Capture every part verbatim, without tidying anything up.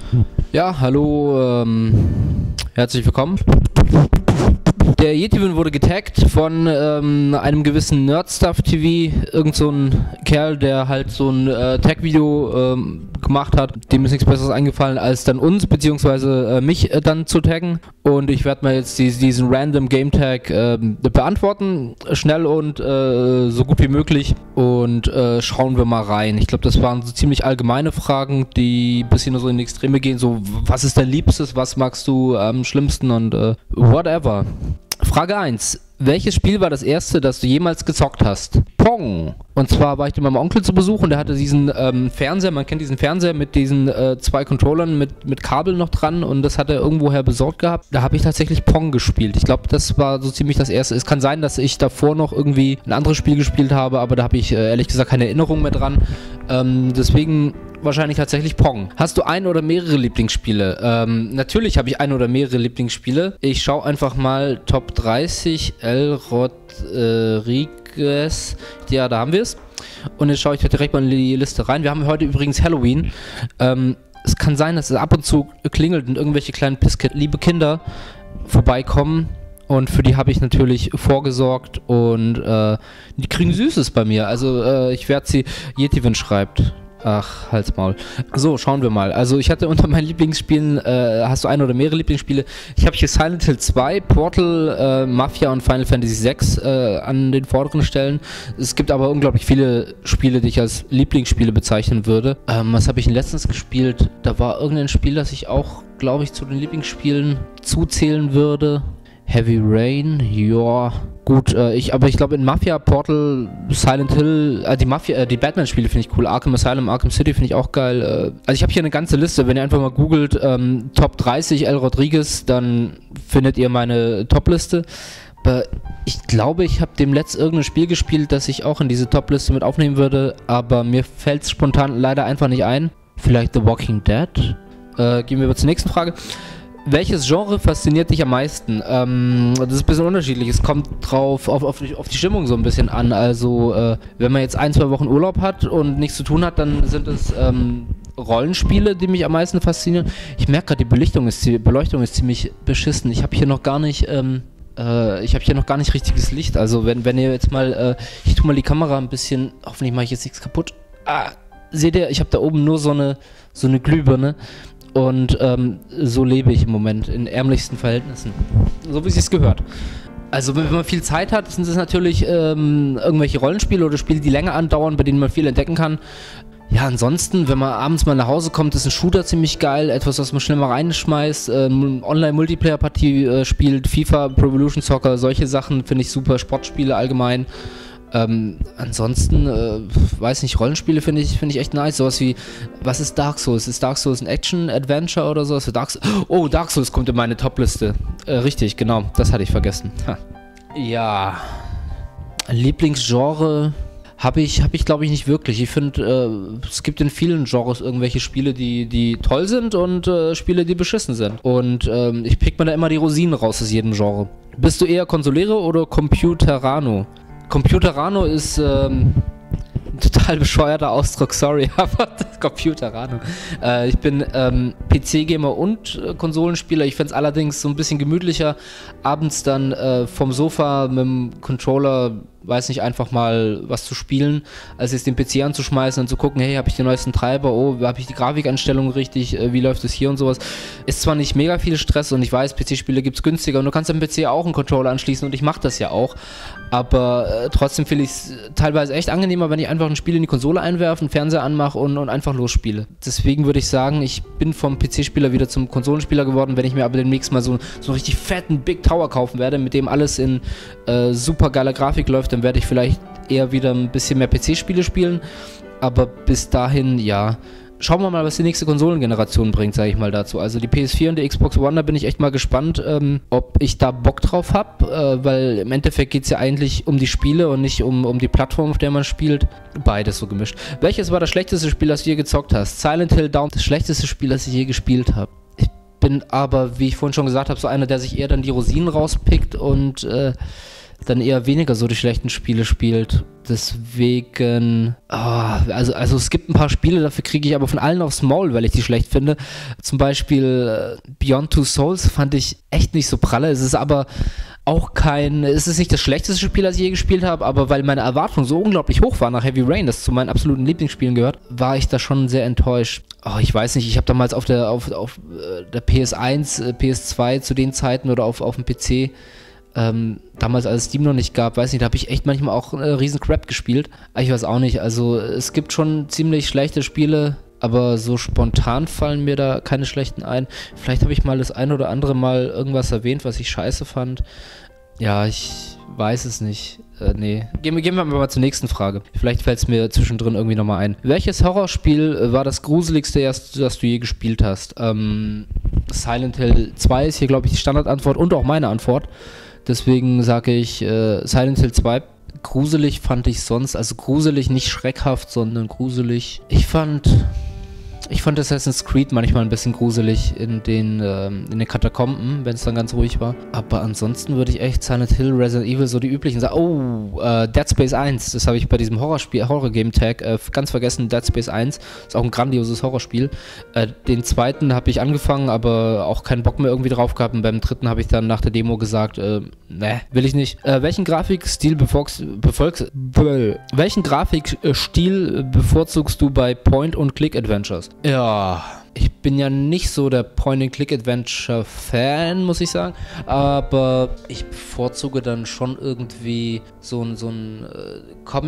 Ja, hallo, ähm, herzlich willkommen. Der Yetiven wurde getaggt von ähm, einem gewissen Nerdstuff-T V, irgend so ein Kerl, der halt so ein äh, Tag-Video ähm, gemacht hat. Dem ist nichts Besseres eingefallen, als dann uns, beziehungsweise äh, mich äh, dann zu taggen. Und ich werde mal jetzt dies, diesen Random Game Tag äh, beantworten, schnell und äh, so gut wie möglich. Und äh, schauen wir mal rein. Ich glaube, das waren so ziemlich allgemeine Fragen, die ein bisschen so in die Extreme gehen. So, was ist dein Liebstes, was magst du am schlimmsten und äh, whatever. Frage eins. Welches Spiel war das erste, das du jemals gezockt hast? Pong. Und zwar war ich bei meinem Onkel zu Besuch und der hatte diesen ähm, Fernseher, man kennt diesen Fernseher mit diesen äh, zwei Controllern mit, mit Kabel noch dran und das hat er irgendwoher besorgt gehabt. Da habe ich tatsächlich Pong gespielt. Ich glaube, das war so ziemlich das erste. Es kann sein, dass ich davor noch irgendwie ein anderes Spiel gespielt habe, aber da habe ich äh, ehrlich gesagt keine Erinnerung mehr dran. Ähm, deswegen wahrscheinlich tatsächlich Pong. Hast du ein oder mehrere Lieblingsspiele? Ähm, natürlich habe ich ein oder mehrere Lieblingsspiele. Ich schaue einfach mal Top dreißig, El Rodriguez. Ja, da haben wir es. Und jetzt schaue ich direkt mal in die Liste rein. Wir haben heute übrigens Halloween. Ähm, es kann sein, dass es ab und zu klingelt und irgendwelche kleinen Pisskit, liebe Kinder, vorbeikommen. Und für die habe ich natürlich vorgesorgt und äh, die kriegen Süßes bei mir. Also äh, ich werde sie, Yetiven schreibt. Ach, halt's Maul. So, schauen wir mal. Also ich hatte unter meinen Lieblingsspielen, äh, hast du ein oder mehrere Lieblingsspiele? Ich habe hier Silent Hill zwei, Portal, äh, Mafia und Final Fantasy sechs äh, an den vorderen Stellen. Es gibt aber unglaublich viele Spiele, die ich als Lieblingsspiele bezeichnen würde. Ähm, was habe ich denn letztens gespielt? Da war irgendein Spiel, das ich auch, glaube ich, zu den Lieblingsspielen zuzählen würde. Heavy Rain, ja, gut, äh, ich, aber ich glaube in Mafia, Portal, Silent Hill, äh, die Mafia, äh, die Batman-Spiele finde ich cool, Arkham Asylum, Arkham City finde ich auch geil, äh, also ich habe hier eine ganze Liste, wenn ihr einfach mal googelt, ähm, Top dreißig El Rodriguez, dann findet ihr meine Top-Liste, aber ich glaube, ich habe dem letzt irgendein Spiel gespielt, das ich auch in diese Top-Liste mit aufnehmen würde, aber mir fällt es spontan leider einfach nicht ein, vielleicht The Walking Dead, äh, gehen wir über zur nächsten Frage. Welches Genre fasziniert dich am meisten? Ähm, das ist ein bisschen unterschiedlich. Es kommt drauf auf, auf, die, auf die Stimmung so ein bisschen an. Also, äh, wenn man jetzt ein, zwei Wochen Urlaub hat und nichts zu tun hat, dann sind es ähm, Rollenspiele, die mich am meisten faszinieren. Ich merke gerade, die Beleuchtung ist, die Beleuchtung ist ziemlich beschissen. Ich habe hier noch gar nicht, ähm, äh, ich habe hier noch gar nicht richtiges Licht. Also, wenn, wenn ihr jetzt mal, äh, ich tue mal die Kamera ein bisschen, hoffentlich mache ich jetzt nichts kaputt. Ah, seht ihr, ich habe da oben nur so eine, so eine Glühbirne. Und ähm, so lebe ich im Moment, in ärmlichsten Verhältnissen. So wie es sich gehört. Also wenn man viel Zeit hat, sind es natürlich ähm, irgendwelche Rollenspiele oder Spiele, die länger andauern, bei denen man viel entdecken kann. Ja, ansonsten, wenn man abends mal nach Hause kommt, ist ein Shooter ziemlich geil. Etwas, was man schnell mal reinschmeißt. Ähm, Online-Multiplayer-Partie äh, spielt, FIFA, Pro Evolution Soccer, solche Sachen finde ich super. Sportspiele allgemein. Ähm, ansonsten, äh, weiß nicht, Rollenspiele finde ich, finde ich echt nice. Sowas wie, was ist Dark Souls? Ist Dark Souls ein Action-Adventure oder sowas? Dark so oh, Dark Souls kommt in meine Top-Liste. Äh, richtig, genau, das hatte ich vergessen. Ha. Ja, Lieblingsgenre habe ich, habe ich glaube ich nicht wirklich. Ich finde, äh, es gibt in vielen Genres irgendwelche Spiele, die, die toll sind und äh, Spiele, die beschissen sind. Und ähm, ich pick mir da immer die Rosinen raus aus jedem Genre. Bist du eher Consolero oder Computerano? Computerano ist ähm, ein total bescheuerter Ausdruck, sorry, aber Computerano. Äh, ich bin ähm, P C-Gamer und äh, Konsolenspieler. Ich fände es allerdings so ein bisschen gemütlicher, abends dann äh, vom Sofa mit dem Controller, weiß nicht, einfach mal was zu spielen, als jetzt den P C anzuschmeißen und zu gucken, hey, habe ich den neuesten Treiber, oh, habe ich die Grafikanstellung richtig, äh, wie läuft es hier und sowas. Ist zwar nicht mega viel Stress und ich weiß, P C-Spiele gibt es günstiger und du kannst am P C auch einen Controller anschließen und ich mache das ja auch, aber äh, trotzdem finde ich es teilweise echt angenehmer, wenn ich einfach ein Spiel in die Konsole einwerfe, einen Fernseher anmache und, und einfach losspiele. Deswegen würde ich sagen, ich bin vom P C-Spieler wieder zum Konsolenspieler geworden, wenn ich mir aber demnächst mal so, so einen richtig fetten Big Tower kaufen werde, mit dem alles in äh, super geiler Grafik läuft, dann werde ich vielleicht eher wieder ein bisschen mehr P C-Spiele spielen, aber bis dahin, ja, schauen wir mal, was die nächste Konsolengeneration bringt, sage ich mal dazu. Also die P S vier und die Xbox One, da bin ich echt mal gespannt, ähm, ob ich da Bock drauf habe, äh, weil im Endeffekt geht es ja eigentlich um die Spiele und nicht um, um die Plattform, auf der man spielt. Beides so gemischt. Welches war das schlechteste Spiel, das du je gezockt hast? Silent Hill Down, das schlechteste Spiel, das ich je gespielt habe. Ich bin aber, wie ich vorhin schon gesagt habe, so einer, der sich eher dann die Rosinen rauspickt und äh, dann eher weniger so die schlechten Spiele spielt. Deswegen, oh, also, also es gibt ein paar Spiele, dafür kriege ich aber von allen aufs Maul, weil ich die schlecht finde. Zum Beispiel äh, Beyond Two Souls fand ich echt nicht so pralle. Es ist aber auch kein, es ist nicht das schlechteste Spiel, das ich je gespielt habe, aber weil meine Erwartungen so unglaublich hoch waren nach Heavy Rain, das zu meinen absoluten Lieblingsspielen gehört, war ich da schon sehr enttäuscht. Oh, ich weiß nicht, ich habe damals auf der, auf, auf der P S eins, P S zwei zu den Zeiten oder auf, auf dem P C, ähm, damals als es Steam noch nicht gab, weiß nicht, da habe ich echt manchmal auch äh, riesen Crap gespielt. Ich weiß auch nicht, also es gibt schon ziemlich schlechte Spiele, aber so spontan fallen mir da keine schlechten ein. Vielleicht habe ich mal das ein oder andere Mal irgendwas erwähnt, was ich scheiße fand. Ja, ich weiß es nicht. Äh, nee. Gehen, gehen wir mal zur nächsten Frage. Vielleicht fällt es mir zwischendrin irgendwie nochmal ein. Welches Horrorspiel äh, war das gruseligste, das, das du je gespielt hast? Ähm, Silent Hill zwei ist hier, glaube ich, die Standardantwort und auch meine Antwort. Deswegen sage ich äh, Silent Hill zwei. Gruselig fand ich sonst, also gruselig, nicht schreckhaft, sondern gruselig. Ich fand... Ich fand Assassin's Creed manchmal ein bisschen gruselig in den, ähm, in den Katakomben, wenn es dann ganz ruhig war. Aber ansonsten würde ich echt Silent Hill, Resident Evil, so die üblichen sagen. Oh, äh, Dead Space eins, das habe ich bei diesem Horrorspiel, Horror-Game-Tag äh, ganz vergessen. Dead Space eins ist auch ein grandioses Horrorspiel. Äh, den zweiten habe ich angefangen, aber auch keinen Bock mehr irgendwie drauf gehabt. Und beim dritten habe ich dann nach der Demo gesagt, äh, ne, will ich nicht. Äh, welchen Grafikstil befolgst, befolgst, be, welchen Grafikstil bevorzugst du bei Point-and-Click-Adventures? Ja, ich bin ja nicht so der Point-and-Click-Adventure-Fan, muss ich sagen, aber ich bevorzuge dann schon irgendwie so einen so einen äh,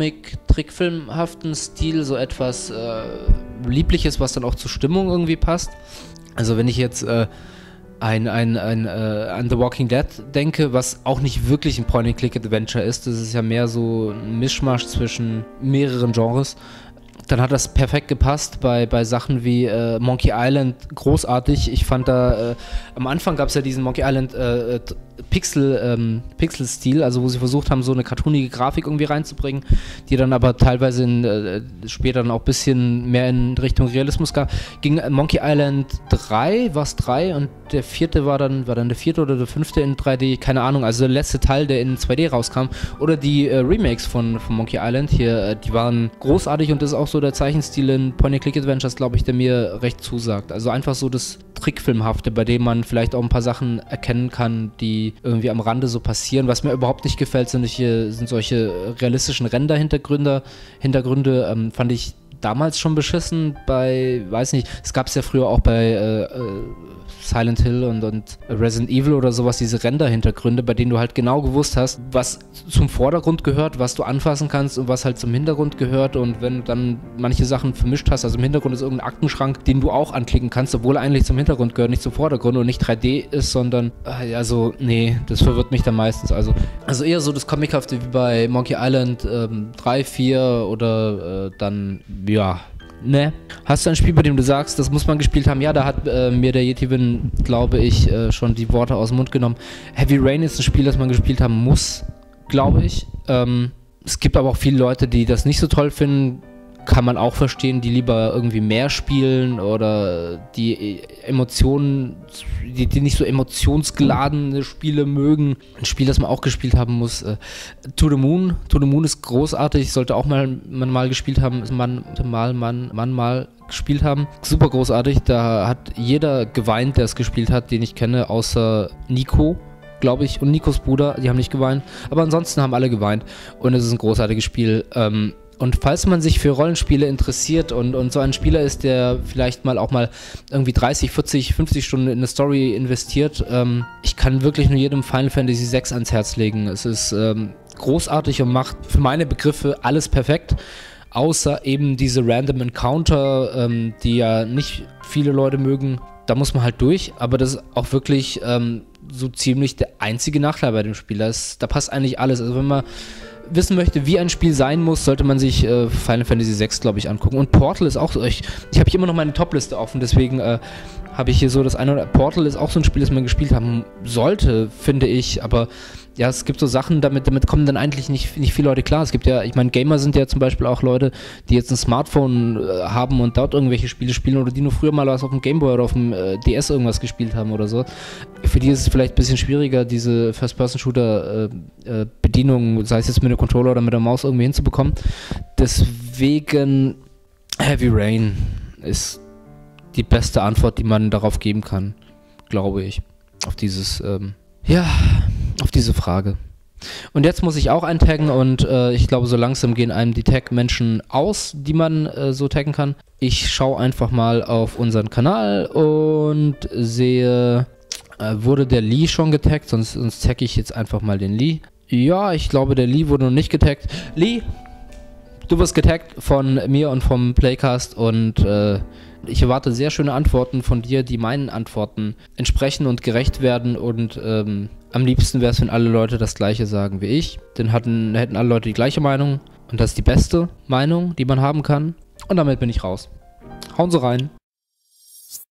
Comic-Trickfilmhaften Stil, so etwas äh, Liebliches, was dann auch zur Stimmung irgendwie passt. Also wenn ich jetzt äh, ein, ein, ein, äh, an The Walking Dead denke, was auch nicht wirklich ein Point-and-Click-Adventure ist, das ist ja mehr so ein Mischmasch zwischen mehreren Genres, dann hat das perfekt gepasst bei, bei Sachen wie äh, Monkey Island, großartig. Ich fand da, äh, am Anfang gab es ja diesen Monkey Island äh, Pixel, ähm, Pixel-Stil, also wo sie versucht haben, so eine cartoonige Grafik irgendwie reinzubringen, die dann aber teilweise in, äh, später dann auch ein bisschen mehr in Richtung Realismus gab. Ging Monkey Island drei, war es drei und der vierte war dann, war dann der vierte oder der fünfte in drei D, keine Ahnung, also der letzte Teil, der in zwei D rauskam. Oder die äh, Remakes von, von Monkey Island hier, äh, die waren großartig und das ist auch so der Zeichenstil in Point-and-Click-Adventures, glaube ich, der mir recht zusagt. Also einfach so das Trickfilmhafte, bei dem man vielleicht auch ein paar Sachen erkennen kann, die irgendwie am Rande so passieren. Was mir überhaupt nicht gefällt, sind, solche, sind solche realistischen Render-Hintergründe. Hintergründe ähm, fand ich damals schon beschissen bei, weiß nicht, es gab es ja früher auch bei äh, äh, Silent Hill und, und Resident Evil oder sowas, diese Render-Hintergründe, bei denen du halt genau gewusst hast, was zum Vordergrund gehört, was du anfassen kannst und was halt zum Hintergrund gehört, und wenn du dann manche Sachen vermischt hast, also im Hintergrund ist irgendein Aktenschrank, den du auch anklicken kannst, obwohl er eigentlich zum Hintergrund gehört, nicht zum Vordergrund und nicht drei D ist, sondern, also, nee, das verwirrt mich dann meistens, also, also eher so das Comichafte wie bei Monkey Island ähm, drei, vier oder äh, dann, ja, ne. Hast du ein Spiel, bei dem du sagst, das muss man gespielt haben? Ja, da hat äh, mir der Yetivin, glaube ich, äh, schon die Worte aus dem Mund genommen. Heavy Rain ist ein Spiel, das man gespielt haben muss, glaube ich. Ähm, es gibt aber auch viele Leute, die das nicht so toll finden. Kann man auch verstehen, die lieber irgendwie mehr spielen oder die Emotionen, die, die nicht so emotionsgeladene Spiele mögen. Ein Spiel, das man auch gespielt haben muss. Äh, To the Moon. To the Moon ist großartig, sollte auch mal man mal gespielt haben, man mal man, man mal gespielt haben. Super großartig. Da hat jeder geweint, der es gespielt hat, den ich kenne, außer Nico, glaube ich, und Nikos Bruder. Die haben nicht geweint, aber ansonsten haben alle geweint und es ist ein großartiges Spiel. Ähm, Und falls man sich für Rollenspiele interessiert und, und so ein Spieler ist, der vielleicht mal auch mal irgendwie dreißig, vierzig, fünfzig Stunden in eine Story investiert, ähm, ich kann wirklich nur jedem Final Fantasy sechs ans Herz legen. Es ist ähm, großartig und macht für meine Begriffe alles perfekt, außer eben diese Random Encounter, ähm, die ja nicht viele Leute mögen. Da muss man halt durch, aber das ist auch wirklich ähm, so ziemlich der einzige Nachteil bei dem Spiel. Das, da passt eigentlich alles. Also wenn man wissen möchte, wie ein Spiel sein muss, sollte man sich äh, Final Fantasy sechs, glaube ich, angucken. Und Portal ist auch so, ich, ich habe hier immer noch meine Top-Liste offen, deswegen äh, habe ich hier so das eine oder Portal ist auch so ein Spiel, das man gespielt haben sollte, finde ich, aber ja, es gibt so Sachen, damit, damit kommen dann eigentlich nicht, nicht viele Leute klar. Es gibt ja, ich meine, Gamer sind ja zum Beispiel auch Leute, die jetzt ein Smartphone äh, haben und dort irgendwelche Spiele spielen oder die nur früher mal was auf dem Gameboy oder auf dem äh, D S irgendwas gespielt haben oder so. Für die ist es vielleicht ein bisschen schwieriger, diese First-Person-Shooter-Bedienung, äh, äh, sei es jetzt mit einem Controller oder mit der Maus irgendwie hinzubekommen. Deswegen Heavy Rain ist die beste Antwort, die man darauf geben kann, glaube ich. Auf dieses, ähm, ja, auf diese Frage. Und jetzt muss ich auch eintaggen und äh, ich glaube, so langsam gehen einem die Tag-Menschen aus, die man äh, so taggen kann. Ich schaue einfach mal auf unseren Kanal und sehe, äh, wurde der Lee schon getaggt? Sonst, sonst tagge ich jetzt einfach mal den Lee. Ja, ich glaube, der Lee wurde noch nicht getaggt. Lee, du wirst getaggt von mir und vom Playcast und äh, ich erwarte sehr schöne Antworten von dir, die meinen Antworten entsprechen und gerecht werden und ähm, am liebsten wäre es, wenn alle Leute das Gleiche sagen wie ich. Dann hatten, hätten alle Leute die gleiche Meinung und das ist die beste Meinung, die man haben kann. Und damit bin ich raus. Hauen Sie rein.